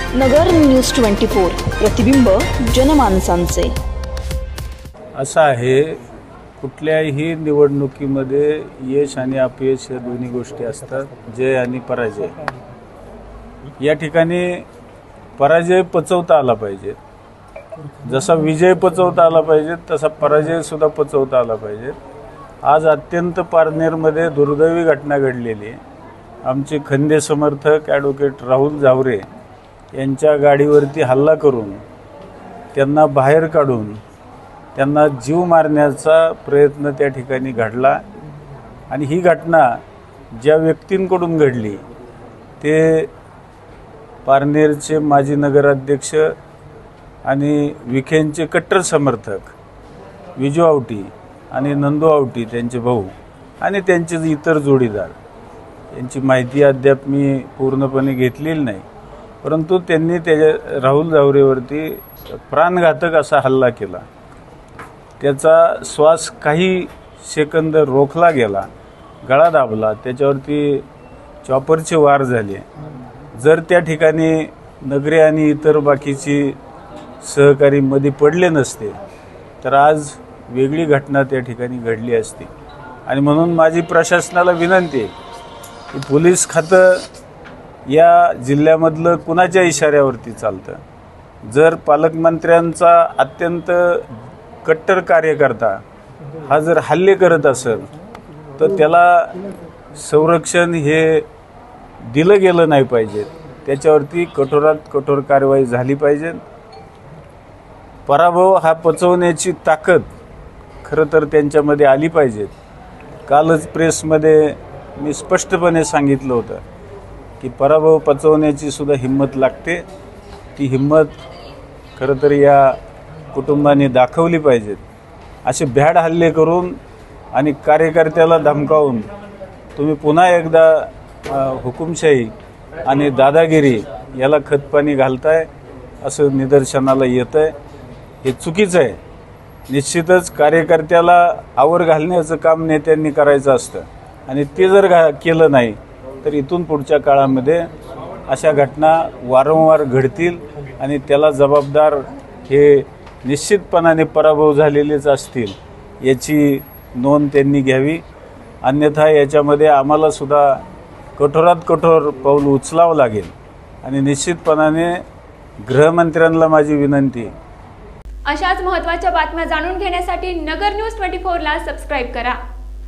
नगर news 24 प्रतिबिंब जनमानसांचे। असं आहे, कुठल्याही निवडणुकीमध्ये यश आणि अपयश या दोन्ही गोष्टी असतात, जय आणि पराजय। या ठिकाणी पराजय पचवता आला पाहिजे, जसा विजय पचवता आला पाहिजे तसा पराजय सुद्धा पचवता आला पाहिजे। आज अत्यंत पारनेरमध्ये दुर्दैवी घटना घडलेली। आमचे खंदे समर्थक ॲडव्होकेट राहुल जावरे यांच्या गाडीवरती हल्ला करून त्यांना बाहेर काढून त्यांना जीव मारण्याचा प्रयत्न त्या ठिकाणी घडला। आणि ही घटना ज्या व्यक्तींकडून घडली ते पारनेरचे माजी नगराध्यक्ष आणि विखेंचे कट्टर समर्थक विजू आवटी आणि नंदू आवटी त्यांचे भाऊ आणि त्यांचे इतर जोडीदार यांची माहिती अद्याप मी पूर्णपणे घेतलेली नाही, परंतु त्यांनी त्या राहुल जावरेवरती प्राणघातक असा हल्ला केला। त्याचा श्वास काही सेकंद रोखला गेला, गळा दाबला, त्याच्यावरती चॉपरचे वार झाले। जर त्या ठिकाणी नगरे आणि इतर बाकीची सहकारी मध्ये पडले नसते तर आज वेगळी घटना त्या ठिकाणी घडली असती। आणि म्हणून माझी प्रशासनाला विनंती आहे की पोलीस खातं या जिल्ह्यामधलं कुणाच्या इशाऱ्यावरती चालतं। जर पालकमंत्र्यांचा अत्यंत कट्टर कार्यकर्ता हा जर हल्ले करत असेल तर त्याला संरक्षण हे दिलं गेलं नाही पाहिजे, त्याच्यावरती कठोरात कठोर कारवाई झाली पाहिजे। पराभव हा पचवण्याची ताकद खरं तर त्यांच्यामध्ये आली पाहिजे। कालच प्रेसमध्ये मी स्पष्टपणे सांगितलं होतं की पराभव पचवण्याची सुद्धा हिंमत लागते। ती हिंमत खरं तर या कुटुंबाने दाखवली पाहिजे। असे भ्याड हल्ले करून आणि कार्यकर्त्याला धमकावून तुम्ही पुन्हा एकदा हुकुमशाही आणि दादागिरी याला खतपाणी घालताय असं निदर्शनाला येतं आहे। हे चुकीचं आहे। निश्चितच कार्यकर्त्याला आवर घालण्याचं काम नेत्यांनी करायचं असतं आणि ते जर केलं नाही तर इथून पुढच्या काळामध्ये अशा घटना वारंवार घडतील आणि त्याला जबाबदार हे निश्चितपणाने पराभव झालेलेच असतील, याची नोंद त्यांनी घ्यावी। अन्यथा याच्यामध्ये आम्हाला सुद्धा कठोरात कठोर पाऊल उचलावं लागेल। आणि निश्चितपणाने गृहमंत्र्यांना माझी विनंती, अशाच महत्त्वाच्या बातम्या जाणून घेण्यासाठी नगर न्यूज 24 ला सबस्क्राइब करा।